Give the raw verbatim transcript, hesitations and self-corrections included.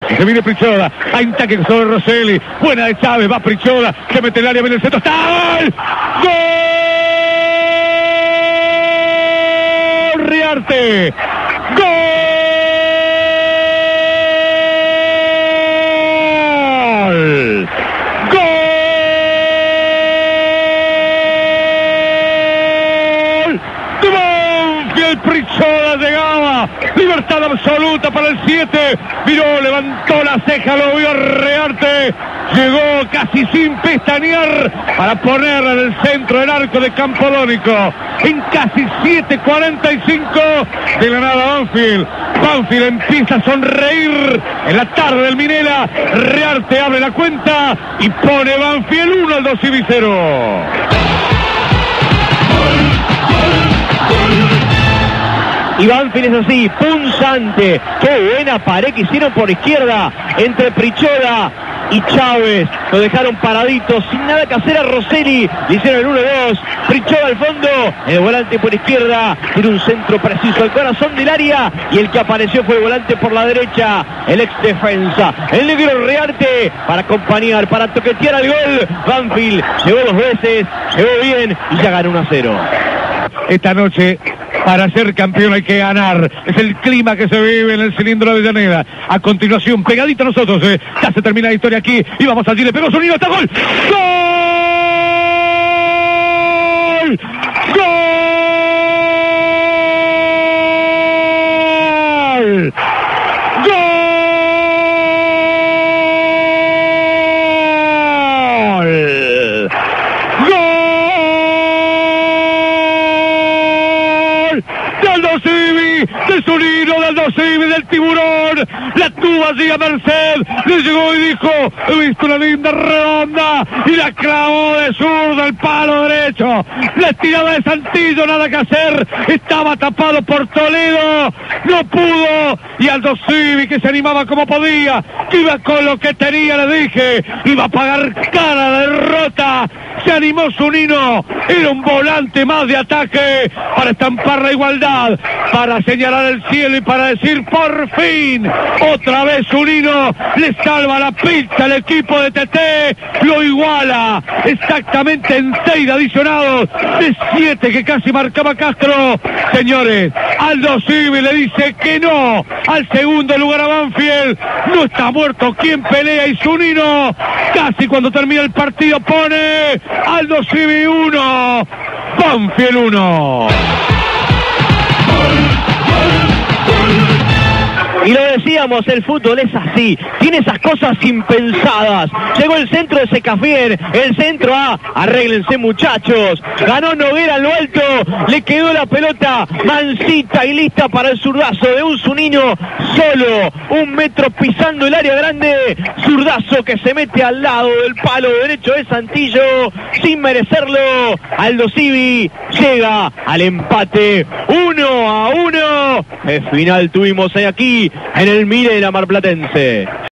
Se viene Prichoda. Hay un taque sobre Rosselli. Buena de Chávez. Va Prichoda. Se mete el área. Viene el centro. ¡Está! ¡Gol! ¡Gol! Riarte. ¡Gol! Prichoda llegaba, libertad absoluta para el siete, miró, levantó la ceja, lo vio Riarte, llegó casi sin pestañear para ponerla en el centro del arco de Campodónico, en casi siete cuarenta y cinco de la nada Banfield. Banfield empieza a sonreír en la tarde del Minela, Riarte abre la cuenta y pone Banfield uno al dos y cero. Y Banfield es así, punzante. Qué buena pared que hicieron por izquierda entre Prichoda y Chávez. Lo dejaron paradito, sin nada que hacer a Rosselli. Le hicieron el uno dos. Prichoda al fondo, el volante por izquierda. Tiene un centro preciso al corazón del área. Y el que apareció fue el volante por la derecha, el ex defensa, el negro Riarte, para acompañar, para toquetear al gol. Banfield llegó dos veces, llegó bien y ya ganó uno a cero. Esta noche, para ser campeón hay que ganar. Es el clima que se vive en el cilindro de Avellaneda. A continuación, pegadito a nosotros. Eh. Ya se termina la historia aquí. Y vamos allí, le pegó Zunino. ¡Está gol! ¡Gol! ¡Gol! ¡Gol! Del Zunino, del Dosivi, del Tiburón, la tuvo allí a merced, le llegó y dijo, he visto una linda redonda, y la clavó de zurdo al palo derecho, la tiraba de Santillo, nada que hacer, estaba tapado por Toledo, no pudo, y al Dosivi que se animaba como podía, que iba con lo que tenía, le dije, iba a pagar cara la derrota, se animó Zunino, era un volante más de ataque, para estampar la igualdad, para señalar el cielo y para decir por fin, otra vez Zunino le salva la pista al equipo de T T, lo iguala exactamente en seis adicionados de siete que casi marcaba Castro. Señores, Aldo Civi le dice que no al segundo lugar a Banfield, no está muerto quien pelea, y Zunino casi cuando termina el partido pone Aldo Civi uno, Banfield uno. Y lo decíamos, el fútbol es así, tiene esas cosas impensadas. Llegó el centro de Secafier, el centro A, arréglense muchachos. Ganó Noguera en lo alto, le quedó la pelota mansita y lista para el zurdazo de un Zunino solo, un metro pisando el área grande. Zurdazo que se mete al lado del palo derecho de Santillo, sin merecerlo. Aldo Civi llega al empate, uno a uno. El final tuvimos aquí en el Minela Marplatense.